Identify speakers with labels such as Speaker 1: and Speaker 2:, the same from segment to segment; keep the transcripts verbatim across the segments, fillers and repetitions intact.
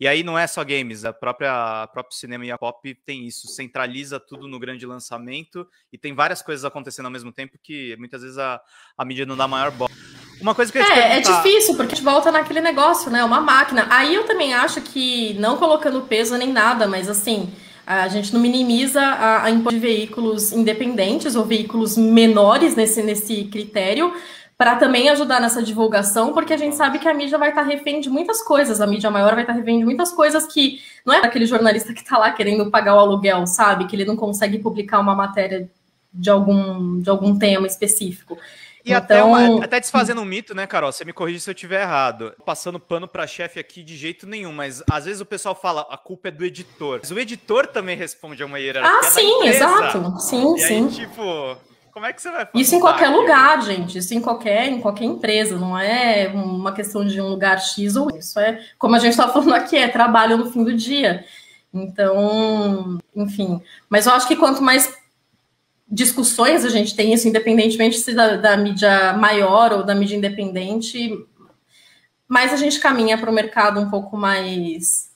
Speaker 1: E aí não é só games, a própria a próprio cinema e a pop tem isso, centraliza tudo no grande lançamento e tem várias coisas acontecendo ao mesmo tempo que muitas vezes a, a mídia não dá maior bola. Uma coisa que eu ia te
Speaker 2: É, é
Speaker 1: perguntar...
Speaker 2: difícil, porque a gente volta naquele negócio, né? Uma máquina. Aí eu também acho que, não colocando peso nem nada, mas assim, a gente não minimiza a, a importância de veículos independentes ou veículos menores nesse, nesse critério, para também ajudar nessa divulgação, porque a gente sabe que a mídia vai estar refém de muitas coisas, a mídia maior vai estar refém de muitas coisas que não é aquele jornalista que está lá querendo pagar o aluguel, sabe? Que ele não consegue publicar uma matéria de algum, de algum tema específico.
Speaker 1: E
Speaker 2: então...
Speaker 1: até, uma, até desfazendo um mito, né, Carol? Você me corrige se eu estiver errado. Passando pano pra chefe aqui de jeito nenhum, mas às vezes o pessoal fala a culpa é do editor. Mas o editor também responde a uma hierarquia
Speaker 2: Ah,
Speaker 1: da
Speaker 2: sim,
Speaker 1: empresa.
Speaker 2: exato. Sim,
Speaker 1: e
Speaker 2: sim.
Speaker 1: aí, tipo, como é que você vai fazer?
Speaker 2: Isso em qualquer lugar, gente. Isso em qualquer, em qualquer empresa. Não é uma questão de um lugar X ou isso. É, como a gente está falando aqui, é trabalho no fim do dia. Então, enfim. Mas eu acho que quanto mais discussões a gente tem isso, independentemente se da, da mídia maior ou da mídia independente, mais a gente caminha para o mercado um pouco mais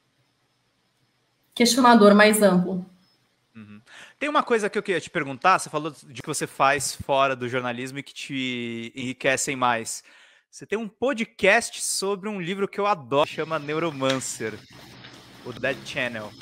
Speaker 2: questionador, mais amplo.
Speaker 1: Uhum. Tem uma coisa que eu queria te perguntar, você falou de que você faz fora do jornalismo e que te enriquecem mais. Você tem um podcast sobre um livro que eu adoro, chama Neuromancer, o Dead Channel.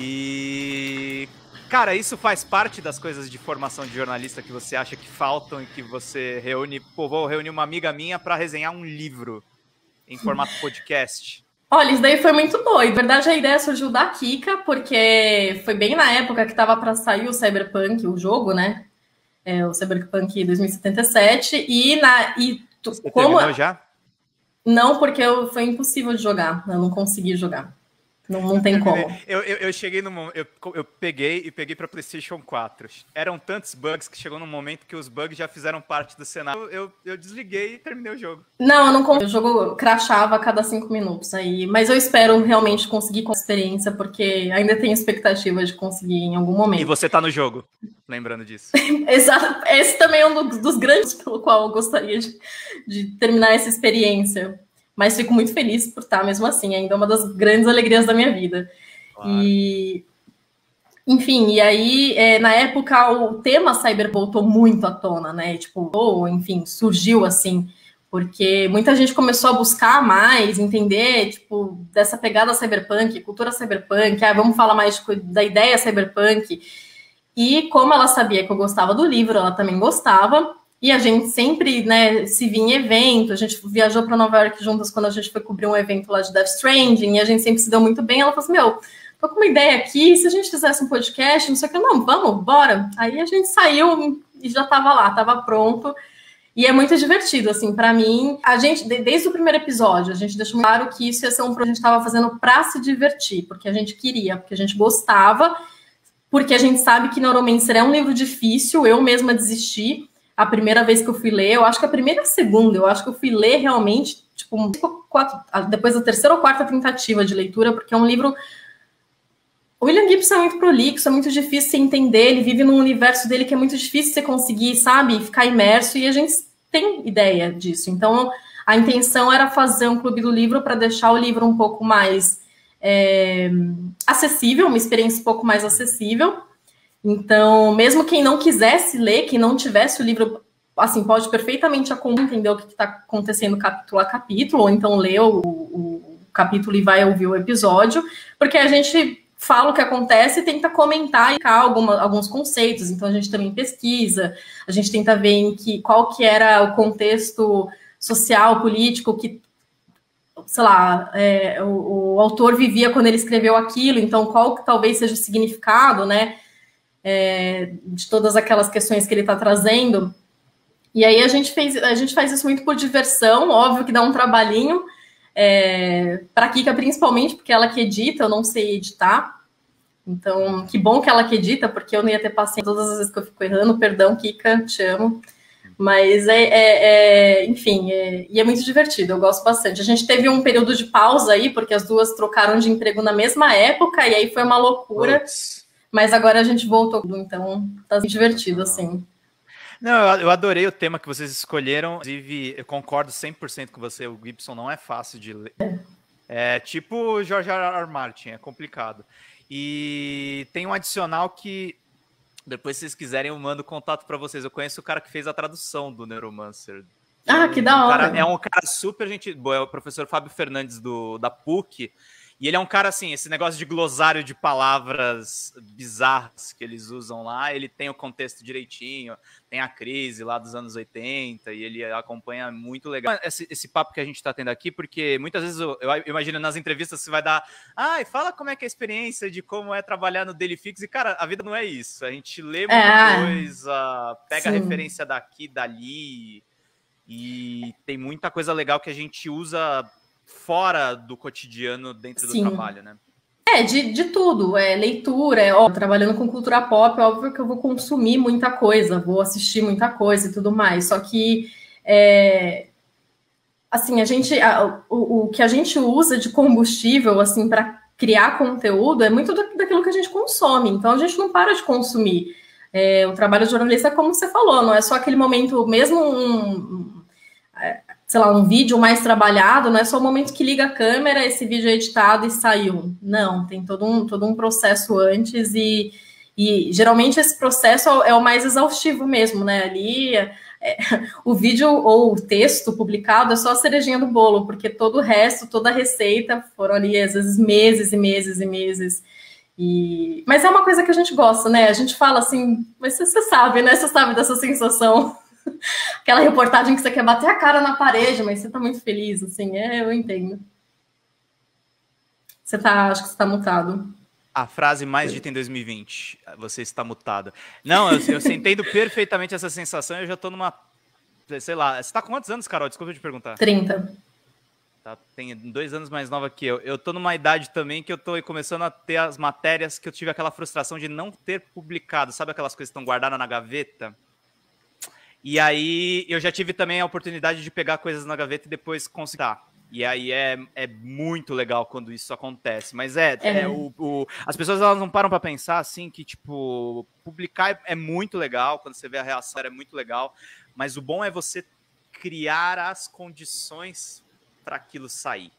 Speaker 1: E... cara, isso faz parte das coisas de formação de jornalista que você acha que faltam e que você reúne... pô, vou reunir uma amiga minha para resenhar um livro em formato podcast.
Speaker 2: Olha, isso daí foi muito doido. Na verdade, a ideia surgiu da Kika, porque foi bem na época que estava para sair o Cyberpunk, o jogo, né? É, o Cyberpunk dois mil e setenta e sete. E, na, e
Speaker 1: Você
Speaker 2: como...
Speaker 1: terminou já?
Speaker 2: Não, porque eu, foi impossível de jogar. Eu não consegui jogar. Não, não tem como.
Speaker 1: Eu, eu, eu cheguei no eu, eu peguei e peguei para PlayStation quatro. Eram tantos bugs que chegou num momento que os bugs já fizeram parte do cenário. Eu, eu, eu desliguei e terminei o jogo.
Speaker 2: Não, eu não consegui. O jogo crashava a cada cinco minutos aí. Mas eu espero realmente conseguir com a experiência, porque ainda tenho expectativa de conseguir em algum momento.
Speaker 1: E você tá no jogo, lembrando disso.
Speaker 2: Exato. Esse também é um dos grandes pelo qual eu gostaria de, de terminar essa experiência. Mas fico muito feliz por estar, mesmo assim, ainda é uma das grandes alegrias da minha vida. Claro. E, enfim, e aí, é, na época, o tema cyber voltou muito à tona, né? Tipo, ou, enfim, surgiu assim, porque muita gente começou a buscar mais, entender, tipo, dessa pegada cyberpunk, cultura cyberpunk, ah, vamos falar mais tipo, da ideia cyberpunk. E como ela sabia que eu gostava do livro, ela também gostava. E a gente sempre, né, se via em evento, a gente viajou para Nova York juntas quando a gente foi cobrir um evento lá de Death Stranding, e a gente sempre se deu muito bem. Ela falou assim, meu, tô com uma ideia aqui, se a gente fizesse um podcast, não sei o que, não, vamos, bora. Aí a gente saiu e já tava lá, tava pronto. E é muito divertido, assim, para mim. A gente, desde o primeiro episódio, a gente deixou muito claro que isso ia ser um projeto que a gente estava fazendo para se divertir, porque a gente queria, porque a gente gostava, porque a gente sabe que Neuromancer é um livro difícil, eu mesma desisti. A primeira vez que eu fui ler, eu acho que a primeira e a segunda, eu acho que eu fui ler realmente, tipo, quatro, depois da terceira ou quarta tentativa de leitura, porque é um livro... O William Gibson é muito prolixo, é muito difícil você entender, ele vive num universo dele que é muito difícil você conseguir, sabe, ficar imerso, e a gente tem ideia disso. Então, a intenção era fazer um clube do livro para deixar o livro um pouco mais é, acessível, uma experiência um pouco mais acessível. Então, mesmo quem não quisesse ler, quem não tivesse o livro, assim, pode perfeitamente entender o que está acontecendo capítulo a capítulo, ou então ler o, o capítulo e vai ouvir o episódio, porque a gente fala o que acontece e tenta comentar e alguma, alguns conceitos. Então, a gente também pesquisa, a gente tenta ver em que, qual que era o contexto social, político, que, sei lá, é, o, o autor vivia quando ele escreveu aquilo, então qual que talvez seja o significado, né? É, de todas aquelas questões que ele está trazendo. E aí a gente, fez, a gente faz isso muito por diversão, óbvio que dá um trabalhinho, é, para a Kika principalmente, porque ela que edita, eu não sei editar. Então, que bom que ela que edita, porque eu não ia ter paciência todas as vezes que eu fico errando. Perdão, Kika, te amo. Mas, é, é, é enfim, é, e é muito divertido, eu gosto bastante. A gente teve um período de pausa aí, porque as duas trocaram de emprego na mesma época, e aí foi uma loucura. Puts. Mas agora a gente voltou, então tá divertido, assim.
Speaker 1: Não, eu adorei o tema que vocês escolheram. Inclusive, eu concordo cem por cento com você, o Gibson não é fácil de ler. É tipo George R. R. Martin, é complicado. E tem um adicional que, depois, se vocês quiserem, eu mando contato para vocês. Eu conheço o cara que fez a tradução do Neuromancer.
Speaker 2: Ah, que da hora.
Speaker 1: Cara, é um cara super gente boa, é o professor Fábio Fernandes do, da P U C, e ele é um cara assim, esse negócio de glossário de palavras bizarras que eles usam lá, ele tem o contexto direitinho, tem a crise lá dos anos oitenta, e ele acompanha muito legal esse, esse papo que a gente tá tendo aqui, porque muitas vezes eu, eu imagino nas entrevistas você vai dar, ai, fala como é que é a experiência de como é trabalhar no Daily Fix, e cara, a vida não é isso, a gente lê muita é, coisa, pega sim. referência daqui, dali, e tem muita coisa legal que a gente usa fora do cotidiano dentro Sim. do trabalho, né?
Speaker 2: É, de, de tudo. É leitura, é, ó, trabalhando com cultura pop, é óbvio que eu vou consumir muita coisa, vou assistir muita coisa e tudo mais. Só que, é, assim, a gente, a, o, o que a gente usa de combustível, assim, para criar conteúdo é muito do, daquilo que a gente consome. Então, a gente não para de consumir. É, o trabalho de jornalista, como você falou, não é só aquele momento, mesmo um... sei lá, um vídeo mais trabalhado, não é só o momento que liga a câmera, esse vídeo é editado e saiu. Não, tem todo um, todo um processo antes e, e geralmente esse processo é o mais exaustivo mesmo, né? Ali é, é, o vídeo ou o texto publicado é só a cerejinha do bolo, porque todo o resto, toda a receita foram ali, às vezes, meses e meses e meses. E... Mas é uma coisa que a gente gosta, né? A gente fala assim, mas você, você sabe, né? Você sabe dessa sensação. Aquela reportagem que você quer bater a cara na parede, mas você tá muito feliz, assim, é, eu entendo. Você tá, acho que você tá mutado.
Speaker 1: A frase mais dita em dois mil e vinte, você está mutada. Não, eu, eu entendo perfeitamente essa sensação, eu já tô numa, sei lá, você tá com quantos anos, Carol? Desculpa eu te perguntar.
Speaker 2: trinta.
Speaker 1: Tá, tem dois anos mais nova que eu. Eu tô numa idade também que eu tô começando a ter as matérias que eu tive aquela frustração de não ter publicado. Sabe aquelas coisas que estão guardadas na gaveta? E aí eu já tive também a oportunidade de pegar coisas na gaveta e depois consultar. E aí é, é muito legal quando isso acontece. Mas é, é. é o, o, as pessoas elas não param para pensar assim que, tipo, publicar é, é muito legal, quando você vê a reação é muito legal. Mas o bom é você criar as condições para aquilo sair.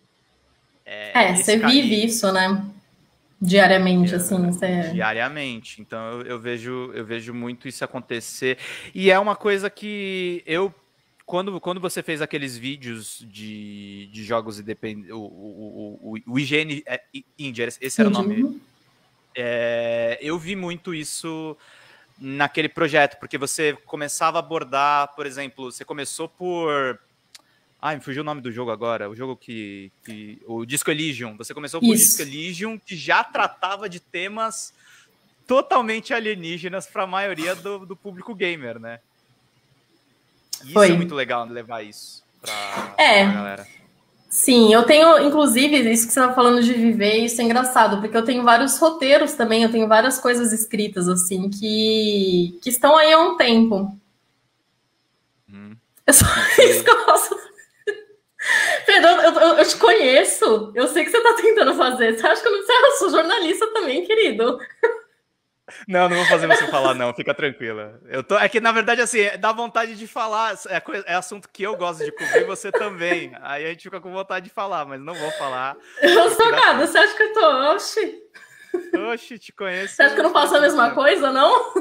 Speaker 2: É, é você caminho. vive isso, né? Diariamente, é, assim. Você...
Speaker 1: Diariamente. Então, eu, eu, vejo, eu vejo muito isso acontecer. E é uma coisa que eu... Quando, quando você fez aqueles vídeos de, de jogos independentes... O, o, o, o I G N é, India, esse era o nome. É, eu vi muito isso naquele projeto, porque você começava a abordar, por exemplo, você começou por... Ah, me fugiu o nome do jogo agora. O jogo que... que o Disco Elysium. Você começou com o Disco Elysium, que já tratava de temas totalmente alienígenas para a maioria do, do público gamer, né? Isso Foi. é muito legal levar isso para
Speaker 2: é.
Speaker 1: a galera.
Speaker 2: Sim, eu tenho, inclusive, isso que você estava falando de viver, isso é engraçado, porque eu tenho vários roteiros também, eu tenho várias coisas escritas, assim, que, que estão aí há um tempo. Hum. É só isso que eu posso... Fernando, eu, eu, eu te conheço. Eu sei que você tá tentando fazer. Você acha que eu não sei? Eu sou jornalista também, querido.
Speaker 1: Não, não vou fazer você falar, não. Fica tranquila. Eu tô... É que, na verdade, assim, dá vontade de falar. É, coisa... é assunto que eu gosto de cobrir, você também. Aí a gente fica com vontade de falar, mas não vou falar.
Speaker 2: Eu sou nada. Você acha que eu tô... Oxi.
Speaker 1: Oxi, te conheço.
Speaker 2: Você acha que eu não faço a mesma coisa, não?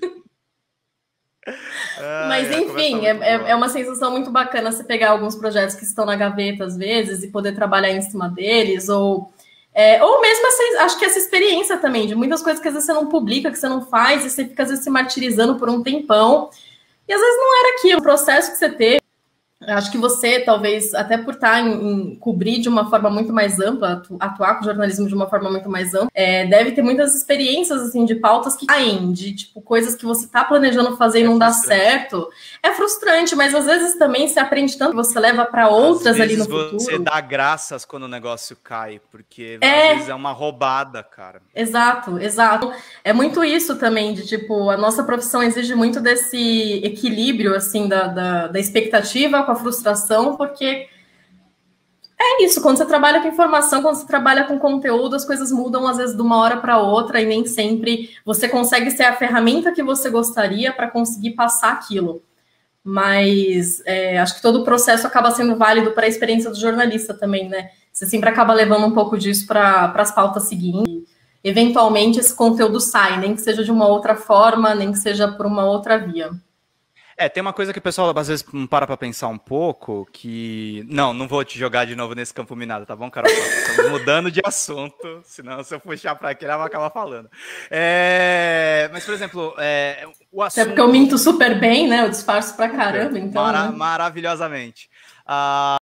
Speaker 2: Ah, Mas enfim, é, é, é uma sensação muito bacana você pegar alguns projetos que estão na gaveta às vezes e poder trabalhar em cima deles, ou, é, ou mesmo essa, acho que essa experiência também, de muitas coisas que às vezes você não publica, que você não faz, e você fica às vezes se martirizando por um tempão, e às vezes não era aquilo, o processo que você teve. Acho que você, talvez, até por estar em, em cobrir de uma forma muito mais ampla, atu, atuar com o jornalismo de uma forma muito mais ampla, é, deve ter muitas experiências, assim, de pautas que caem, de, tipo, coisas que você está planejando fazer e não dá certo. É frustrante, mas às vezes também você aprende tanto que você leva para outras ali no futuro.
Speaker 1: Você dá graças quando o negócio cai, porque é... às vezes é uma roubada, cara.
Speaker 2: Exato, exato. É muito isso também, de, tipo, a nossa profissão exige muito desse equilíbrio, assim, da, da, da expectativa com a frustração, porque é isso, quando você trabalha com informação, quando você trabalha com conteúdo, as coisas mudam às vezes de uma hora para outra e nem sempre você consegue ser a ferramenta que você gostaria para conseguir passar aquilo. Mas é, acho que todo o processo acaba sendo válido para a experiência do jornalista também, né? você sempre acaba levando um pouco disso para as pautas seguintes. Eventualmente esse conteúdo sai, nem que seja de uma outra forma, nem que seja por uma outra via.
Speaker 1: É, tem uma coisa que o pessoal às vezes não para pra pensar um pouco, que... Não, não vou te jogar de novo nesse campo minado, tá bom, Carol? Estamos mudando de assunto, senão se eu puxar pra aqui, ela vai acabar falando. É... Mas, por exemplo, é... o assunto...
Speaker 2: Até porque eu minto super bem, né? Eu disfarço pra caramba, então...
Speaker 1: Mara
Speaker 2: né?
Speaker 1: Maravilhosamente. Ah...